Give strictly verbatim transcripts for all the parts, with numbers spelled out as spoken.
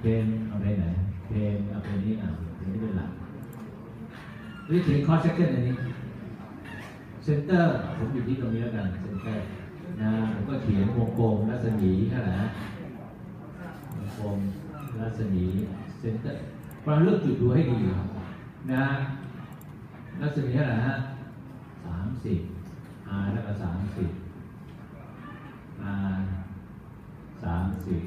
เพนเอาไปไหนเพนเอาไปนี้อ่ะเพนนี่เป็นหลักวิธีคอร์สเซ็กชันอันนี้เซนเตอร์ผมอยู่ที่ตรงนี้แล้วกันเซนเตอร์นะผมก็เขียนวงกลมรัศมีเท่าไหร่วงกลมรัศมีเซนเตอร์เราเลือกจุดดูให้ดีนะรัศมีเท่าไหร่ฮะสามสิบ r แล้วก็สามสิบ r สามสิบ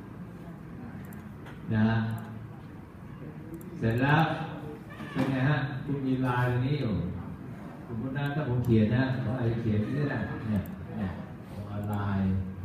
นะเสร็จแล้วเป็นไงฮะคุณมีลายตรงนี้อยู่สมมตินะถ้าผมเขียนนะผมอาจจะเขียนที่นี่แหละเนี่ยเนี่ยลาย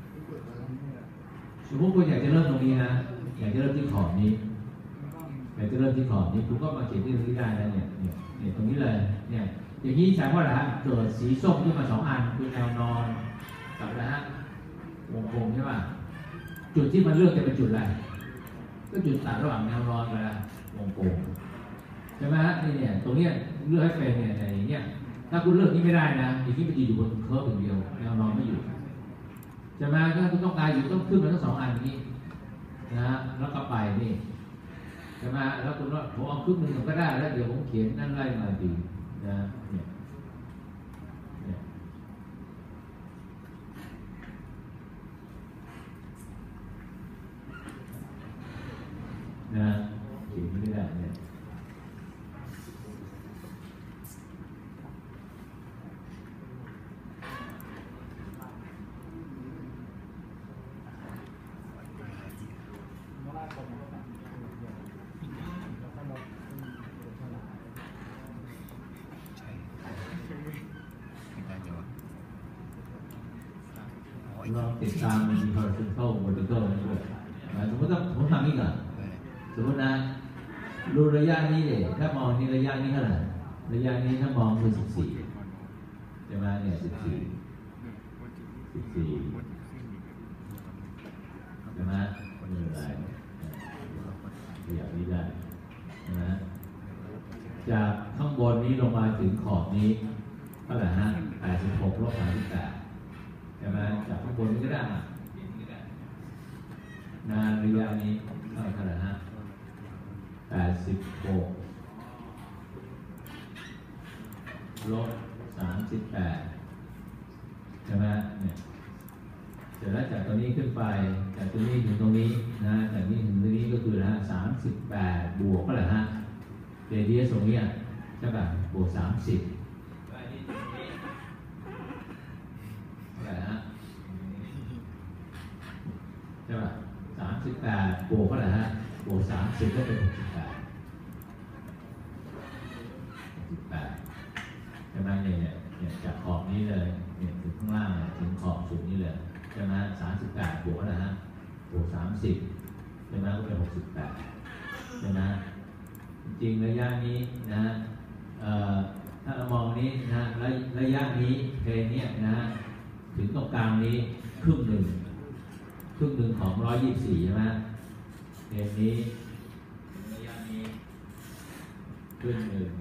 สมมติคุณอยากจะเริ่มตรงนี้นะอยากจะเริ่มที่ขอบนี้อยากจะเริ่มที่ขอบนี้คุณก็มาเขียนที่ตรงนี้ได้แล้วเนี่ยเนี่ยเนี่ยตรงนี้เลยเนี่ยอย่างนี้แสดงว่าอะไรฮะเกิดสีส้มขึ้นมาสองอันคือแนวนอนกับอะไรฮะวงกลมใช่ป่ะจุดที่มันเลือกจะเป็นจุดอะไรก็จุดตัดระหว่างแนวนอนกับวงกลมใช่ไหมฮะนี่เนี่ยตรงนี้เลือกให้เป็นเนี่ยอย่างเงี้ยถ้าคุณเลือกนี้ไม่ได้นะอย่างนี้มันอยู่บนเคิร์ฟอย่างเดียวแนวนอนไม่อยู่ใช่ไหมถ้าคุณต้องการอยู่ต้องขึ้นมาทั้งสองอันนี้นะแล้วก็ไปนี่ใช่ไหมแล้วคุณว่าผมเอาครึ่งหนึ่งก็ได้แล้วเดี๋ยวผมเขียนนั่นไล่มาดีนะเนี่ยเนี่ยนะเขียนไม่ได้เนี่ยเราติดตามมีคอร์เซนเทอร์โมเดลด้วยสมมติถ้าผมทำนี่ก่อนสมมตินะดูระยะนี้เลยถ้ามองนี่ระยะนี้เท่าไหร่ระยะนี้ถ้ามองคือสิบสี่ใช่ไหมเนี่ยสิบสี่สิบสี่ใช่ไหมนี่อะไรขยับนี้ได้นะจากข้างบนนี้ลงมาถึงขอบนี้เท่าไหร่ฮะแปดสิบหกลบสามสิบแปดใช่ไหมจากข้างบนนี้ก็ได้นาระยะนี้เท่าไหร่ฮะแปดสิบหกลบสามสิบแปดใช่ไหมเนี่ยเสร็จแล้วจากตรงนี้ขึ้นไปจากตรงนี้ถึงตรงนี้นะจากนี้ถึงตรงนี้ก็คือนะสามสิบแปดบวกก็แหละฮะเรเดียสตรงนี้ใช่ป่ะบวกสามสิบใช่ป่ะสามสิบแปดบวกเท่าไหร่ฮะบวกสามสิบก็เป็นหกสิบแปดหกสิบแปดใช่ไหมเนี่ยเนี่ยจากขอบนี้เลยเนี่ยถึงข้างล่างถึงขอบสุดนี้เลยใช่ไหมสามสิบแปดบวกเท่าไหร่ฮะบวกสามสิบใช่ไหมก็เป็นหกสิบแปดใช่ไหมจริงระยะนี้นะถ้าเรามองนี้นะระระยะนี้เพลนเนี่ยนะถึงตรงกลางนี้ครึ่งหนึ่งครึ่งหนึ่งของร้อยยี่สิบสี่ใช่ไหมเพลนนี้ระยะนี้ครึ่งหนึ่ง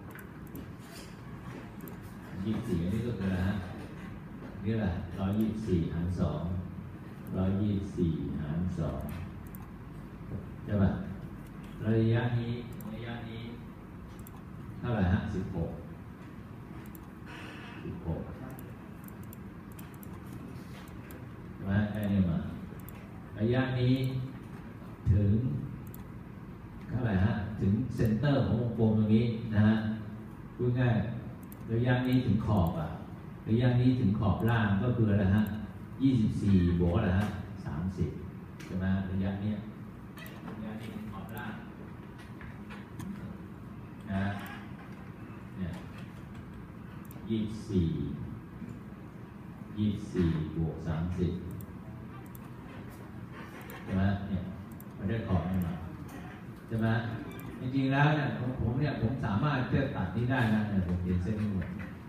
ยี่สิบสี่อันนี้ก็คืออะไรฮะนี่แหละร้อยยี่สิบสี่หารสองร้อยยี่สิบสี่หารสองใช่ป่ะระยะนี้ระยะนี้เท่าไหร่ฮะสิบหกสิบหกใช่ไหมไอ้นี่มาระยะนี้ถึงเท่าไหร่ฮะถึงเซนเตอร์ของวงกลมตรงนี้นะฮะพูดง่ายระยะนี้ถึงขอบอ่ะระยะนี้ถึงขอบล่างก็คืออะไรฮะยี่สิบสี่บวกอะไรฮะสามสิบใช่ไหมระยะนี้ระยะนี้ถึงขอบล่างนะเนี่ยยี่สิบสี่ยี่สิบสี่บวกสามสิบใช่ไหมเนี่ยมันได้ขอบนี่มาใช่ไหมจริงๆแล้วเนี่ยผมผมเนี่ยผมสามารถจะตัดนี้ได้นะเนี่ยผมเขียนเส้นนี้หมด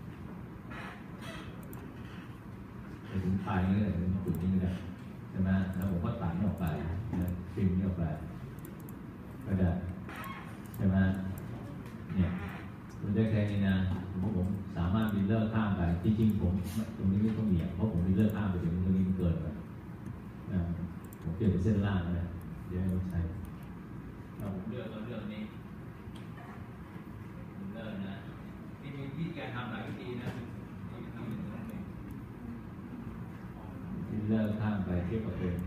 ไปถึงปลายนี้เลยถึงจุดนี้เลยใช่ไหมแล้วผมก็ตัดนี่ออกไปฟิล์มนี่ออกไปก็ได้ใช่ไหมเนี่ยคุณได้แค่นี้นะผมผมสามารถมีเลิกข้ามไปจริงๆผมตรงนี้ไม่ต้องเหยียบเพราะผมมีเลิกข้ามไปถึงตรงนี้เกินไปผมเปลี่ยนเป็นเส้นล่างเลยเดี๋ยวให้ผมใช้เลือกก็เลือกนี้เลือกนะที่มีวิธีการทำหลายวิธีนะที่เลือกข้ามไปที่ประตู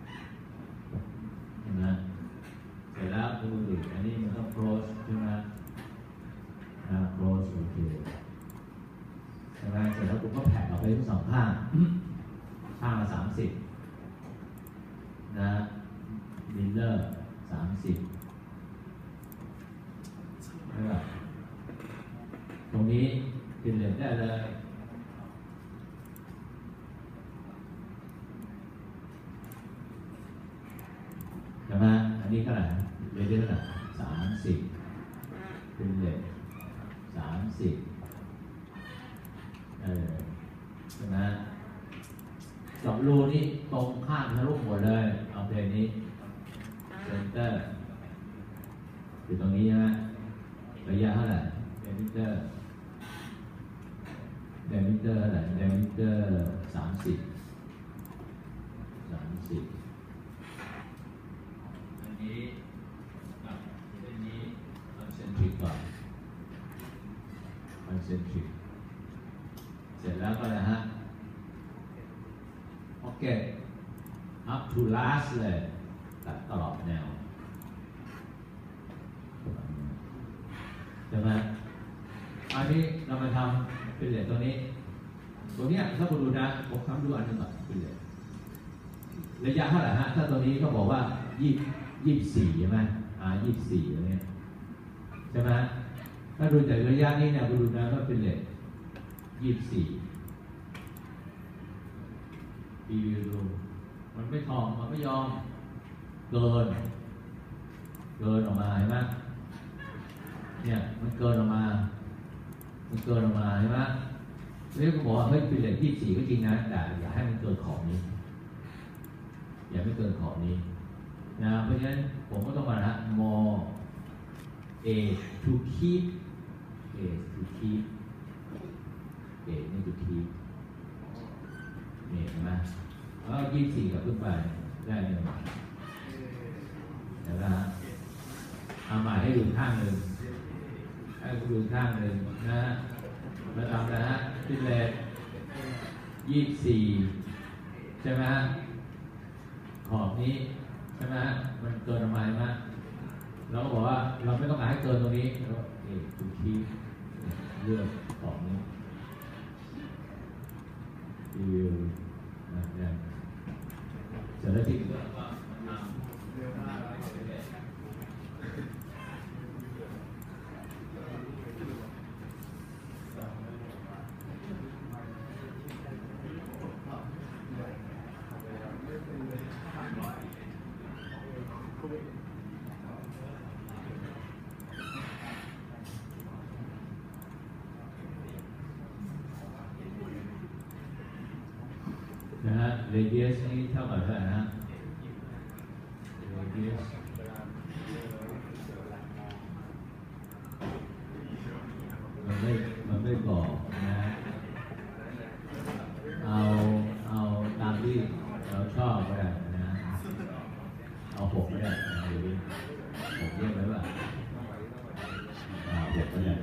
นะเสร็จแล้วดูดิอันนี้มันต้อง close ใช่ไหมนะ close โอเคใช่ไหมเสร็จแล้วกูก็แผ่ออกไปทั้งสองข้างข้างละสามสิบนะมิลเลอร์สามสิบนะครับตรงนี้เป็นเหรียญได้เลยใช่ไหมอันนี้เท่าไหร่เรียนได้เท่าไหร่สามสิบเป็นเหรียญสามสิบเออใช่ไหมสองรูนี้ตรงข้ามทะลุหมดเลยเอาเพลงนี้เซนเตอร์อยู่ตรงนี้ใช่ไหมระยะเท่าไหร่เดมิเตอร์เดมิเตอร์เท่าไหร่เดมิเตอร์สามสิบสามสิบอันนี้กับอันนี้คอนเซนทริกก่อนคอนเซนทริกเสร็จแล้วก็นะฮะโอเค up to last เลยตัดตลอดแนวใช่ไหมอันนี้เรามาทำเป็นเหรียญตัวนี้ตัวเนี้ยถ้าคุณดูนะผมทำดูอันนึงก่อนเป็นเหรียญระยะเท่าไหร่ฮะถ้าตัวนี้เขาบอกว่ายี่ยี่สี่ใช่ไหมอ่ายี่สี่ตัวนี้ใช่ไหมถ้าดูจากระยะนี้เนี่ยคุณดูนะก็เป็นเหรียญยี่สี่รีวิวดูมันไม่ทองมันไม่ยอมเกินเกินออกมาเห็นไหมเนี่ยมันเกินออกมามันเกินออกมาเห็นไหมเรียกบอกว่าเฮ้ยเป็นเหรียญยี่สี่ก็จริงนะแต่อย่าให้มันเกินขอบนี้อย่าไม่เกินขอบนี้นะเพราะฉะนั้นผมก็ต้องมาละ more a to keep a to keep a นี่ to keep นี่เห็นไหมแล้วยี่สี่กับขึ้นไปได้เนี่ยเดี๋ยวนะเอาใหม่ให้ดูข้างหนึ่งให้ดูข้างหนึ่งนะมาทำนะฮะพิเลตยี่สี่ใช่ไหมฮะขอบนี้ใช่ไหมฮะมันเกินออกมาไหมเราก็บอกว่าเราไม่ต้องการให้เกินตรงนี้แล้วเอ๊ะดูคีย์เลือกขอบนี้รีวิวนะเนี่ยเสร็จแล้วที่ก็ทำเร็วมากนะฮะ radius นี่เท่ากับเท่าไหร่นะ radius มันไม่มันไม่บอกนะเอาเอาตามที่เราชอบก็ได้นะเอาหกก็ได้นะหรือหกเรียกไว้ว่าเอาหกก็ได้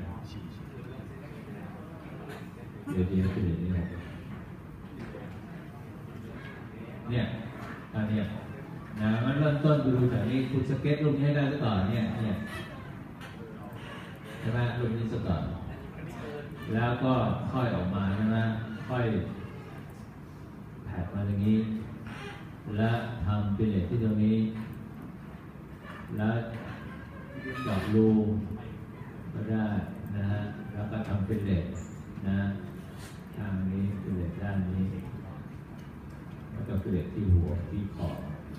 radius คืออย่างนี้หกเนี่ยอันนี้นะมันเริ่มต้นดูจากนี้คุณสเก็ตรูปนี้ให้ได้ซะก่อนเนี่ยเนี่ยใช่ไหมรูปนี้ซะก่อนแล้วก็ค่อยออกมาใช่ไหมค่อยแผ่มาอย่างนี้และทำเป็นเหล็กที่ตรงนี้แล้วเจาะรูก็ได้นะฮะแล้วก็ทำเป็นเหล็กนะทางนี้เป็นเหล็กด้านนี้แล้วก็เกล็ดที่หัวที่คอ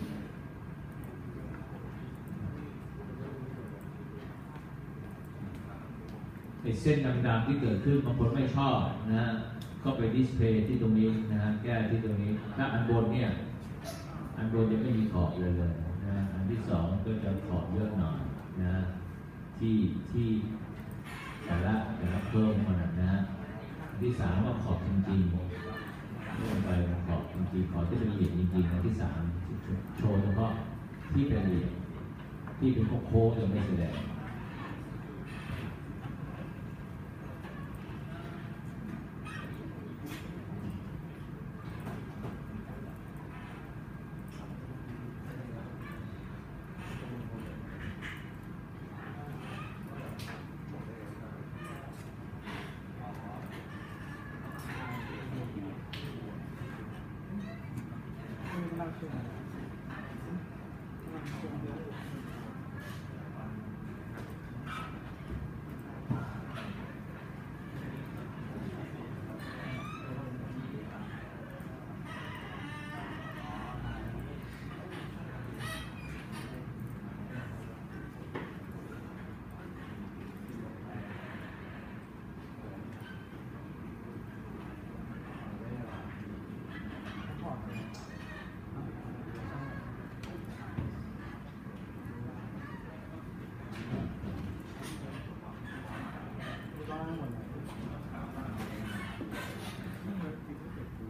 ไอ้เส้นดำๆที่เกิดขึ้นบางคนไม่ชอบนะก็ไปดิสเพลย์ที่ตรงนี้นะฮะแก้ที่ตรงนี้ถ้าอันบนเนี่ยอันบนจะไม่มีขอบเลยเลยนะอันที่สองก็จะขอบเยอะหน่อยนะที่ที่แต่ละแต่ละเพิ่มมานะฮะอันที่สามว่าขอบจริงๆลงไปขอบจริงๆขอที่เป็นละเอียดจริงๆนะที่สามโชว์เฉพาะที่เป็นละเอียดที่ที่เป็นโค้งๆจะไม่แสดง